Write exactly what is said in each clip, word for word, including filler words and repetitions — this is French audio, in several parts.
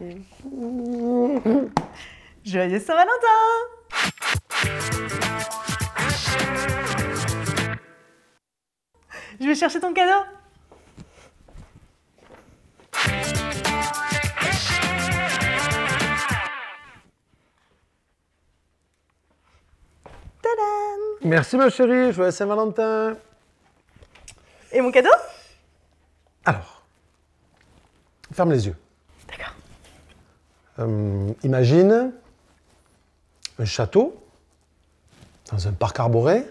Joyeux Saint-Valentin! Je vais chercher ton cadeau. Tadam! Merci ma chérie, joyeux Saint-Valentin. Et mon cadeau? Alors, ferme les yeux. D'accord. Euh, imagine un château dans un parc arboré.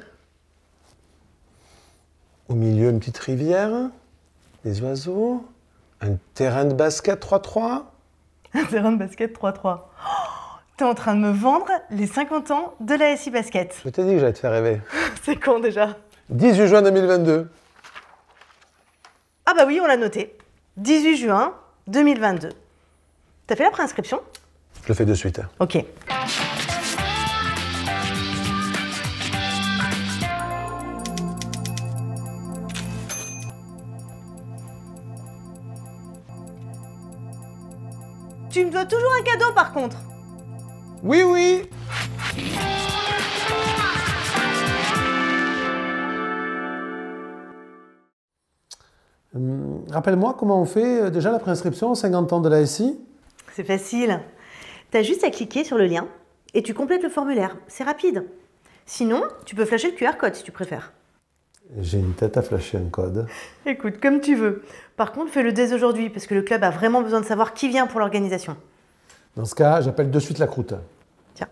Au milieu, une petite rivière, des oiseaux, un terrain de basket trois trois. Un terrain de basket trois trois. Oh, t'es en train de me vendre les cinquante ans de l'A S I Basket. Je t'ai dit que j'allais te faire rêver. C'est quand déjà? dix-huit juin deux mille vingt-deux. Ah bah oui, on l'a noté. dix-huit juin deux mille vingt-deux. T'as fait la préinscription? Je le fais de suite. Ok. Tu me dois toujours un cadeau par contre. Oui, oui. Hum, Rappelle-moi comment on fait euh, déjà la préinscription, cinquante ans de l'A S I? C'est facile. T'as juste à cliquer sur le lien et tu complètes le formulaire. C'est rapide. Sinon, tu peux flasher le Q R code si tu préfères. J'ai une tête à flasher un code. Écoute, comme tu veux. Par contre, fais-le dès aujourd'hui parce que le club a vraiment besoin de savoir qui vient pour l'organisation. Dans ce cas, j'appelle de suite la croûte. Tiens.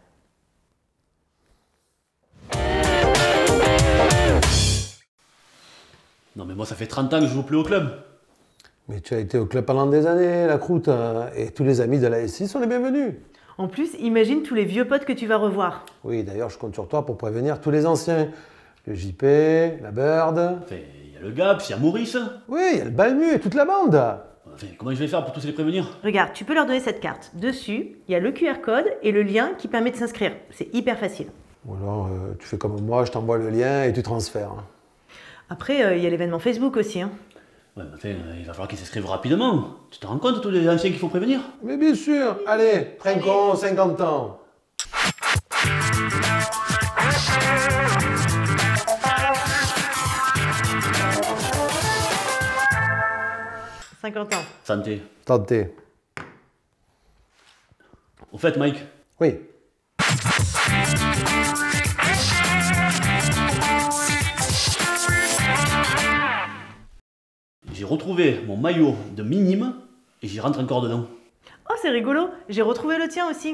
Non mais moi ça fait trente ans que je joue plus au club. Mais tu as été au club pendant des années, la croûte, hein, et tous les amis de l'A S I sont les bienvenus. En plus, imagine tous les vieux potes que tu vas revoir. Oui, d'ailleurs, je compte sur toi pour prévenir tous les anciens. Le J P, la Bird. Enfin, il y a le Gaps, il y a Maurice. Oui, il y a le Balmu et toute la bande. Enfin, comment je vais faire pour tous les prévenir? Regarde, tu peux leur donner cette carte. Dessus, il y a le Q R code et le lien qui permet de s'inscrire. C'est hyper facile. Ou alors, euh, tu fais comme moi, je t'envoie le lien et tu transfères. Après, euh, il y a l'événement Facebook aussi. Hein. Ouais, mais enfin, euh, il va falloir qu'ils s'inscrivent rapidement. Tu te rends compte tous les anciens qu'il faut prévenir? Mais bien sûr, allez, trinquons, cinquante ans. cinquante ans. Santé. Tentez. Au fait, Mike, Oui. j'ai retrouvé mon maillot de minime et j'y rentre encore dedans. Oh, c'est rigolo. J'ai retrouvé le tien aussi.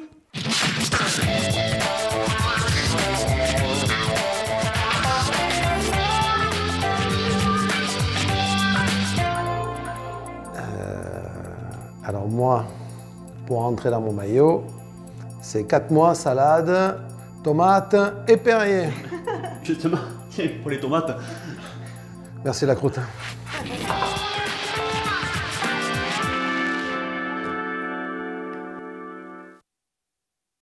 Alors moi, pour rentrer dans mon maillot, c'est quatre mois, salade, tomates et Perrier. Justement, tiens, pour les tomates. Merci la croûte. Ah,